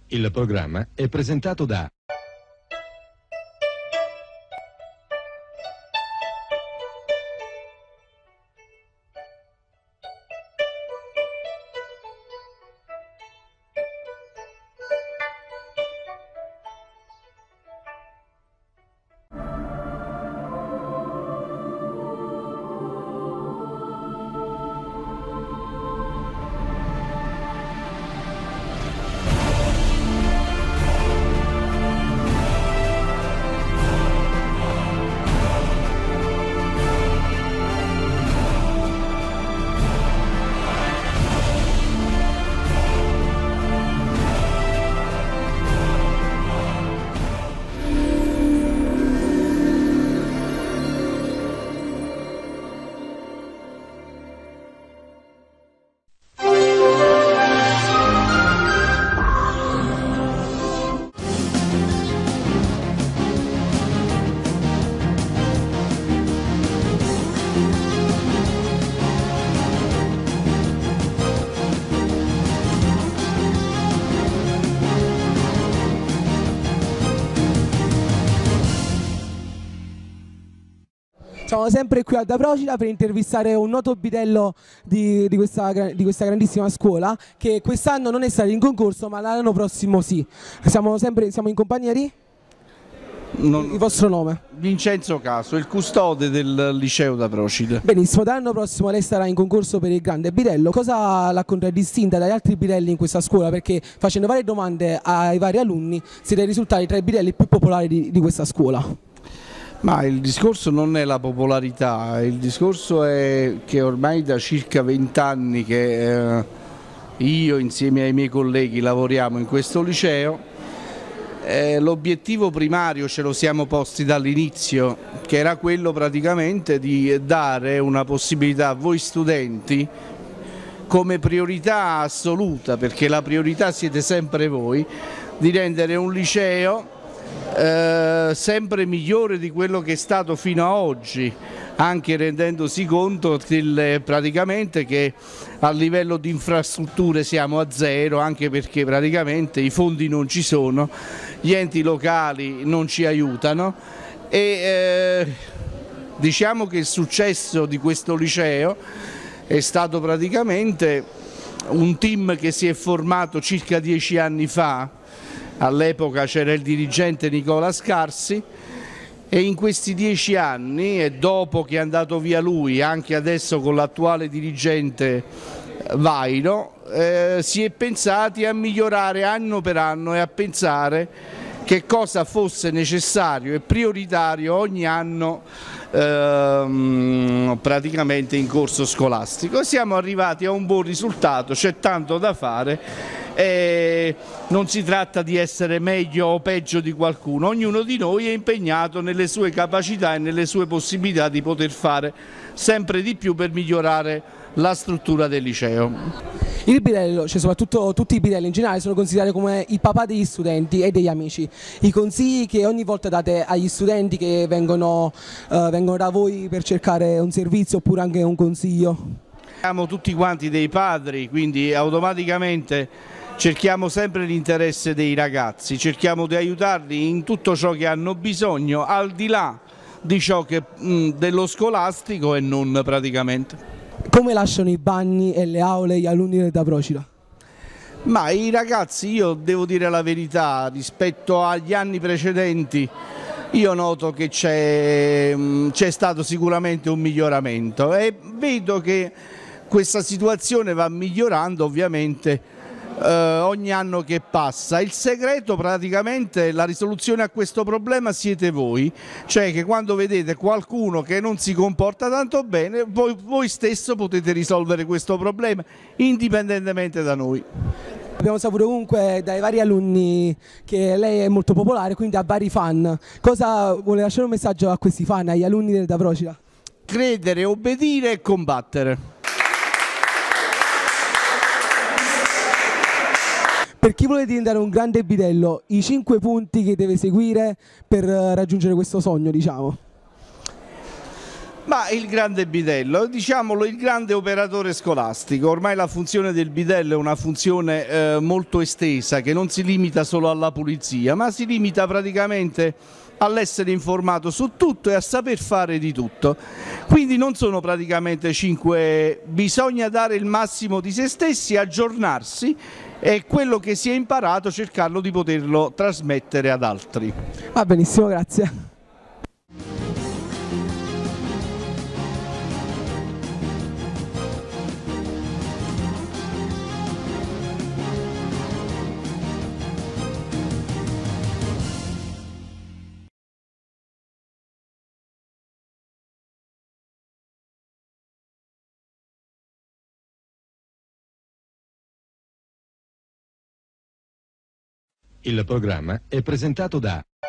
Il programma è presentato da Siamo sempre qui ad Aprocida per intervistare un noto bidello di questa grandissima scuola, che quest'anno non è stato in concorso ma l'anno prossimo sì. Siamo in compagnia di? Il vostro nome? Vincenzo Caso, il custode del liceo d'Aprocida. Benissimo, dall'anno prossimo lei sarà in concorso per il grande bidello. Cosa l'ha contraddistinta dagli altri bidelli in questa scuola? Perché facendo varie domande ai vari alunni siete risultati tra i bidelli più popolari di questa scuola. Ma il discorso non è la popolarità, il discorso è che ormai da circa 20 anni che io insieme ai miei colleghi lavoriamo in questo liceo, l'obiettivo primario ce lo siamo posti dall'inizio, che era quello praticamente di dare una possibilità a voi studenti come priorità assoluta, perché la priorità siete sempre voi, di rendere un liceo sempre migliore di quello che è stato fino ad oggi, anche rendendosi conto praticamente che a livello di infrastrutture siamo a zero, anche perché praticamente i fondi non ci sono, gli enti locali non ci aiutano e diciamo che il successo di questo liceo è stato praticamente un team che si è formato circa 10 anni fa. All'epoca c'era il dirigente Nicola Scarsi e in questi 10 anni, e dopo che è andato via lui, anche adesso con l'attuale dirigente Vairo, si è pensati a migliorare anno per anno e a pensare che cosa fosse necessario e prioritario ogni anno praticamente in corso scolastico. Siamo arrivati a un buon risultato, c'è tanto da fare. E non si tratta di essere meglio o peggio di qualcuno, ognuno di noi è impegnato nelle sue capacità e nelle sue possibilità di poter fare sempre di più per migliorare la struttura del liceo. Il bidello, cioè soprattutto tutti i bidelli in generale, sono considerati come il papà degli studenti e degli amici. I consigli che ogni volta date agli studenti che vengono da voi per cercare un servizio oppure anche un consiglio? Siamo tutti quanti dei padri, quindi automaticamente cerchiamo sempre l'interesse dei ragazzi, cerchiamo di aiutarli in tutto ciò che hanno bisogno, al di là di ciò che dello scolastico e non praticamente. Come lasciano i bagni e le aule gli alunni d'Aprocida? Ma i ragazzi, io devo dire la verità, rispetto agli anni precedenti io noto che c'è stato sicuramente un miglioramento e vedo che questa situazione va migliorando ovviamente ogni anno che passa. Il segreto praticamente, la risoluzione a questo problema siete voi, cioè che quando vedete qualcuno che non si comporta tanto bene, voi stesso potete risolvere questo problema indipendentemente da noi. Abbiamo saputo comunque dai vari alunni che lei è molto popolare, quindi ha vari fan. Cosa vuole lasciare un messaggio a questi fan, agli alunni d'Aprocida? Credere, obbedire e combattere. Per chi vuole diventare un grande bidello, i 5 punti che deve seguire per raggiungere questo sogno, diciamo? Ma il grande bidello, diciamolo, il grande operatore scolastico. Ormai la funzione del bidello è una funzione molto estesa, che non si limita solo alla pulizia, ma si limita praticamente all'essere informato su tutto e a saper fare di tutto. Quindi non sono praticamente 5, bisogna dare il massimo di se stessi, aggiornarsi e quello che si è imparato cercarlo di poterlo trasmettere ad altri. Va benissimo, grazie. Il programma è presentato da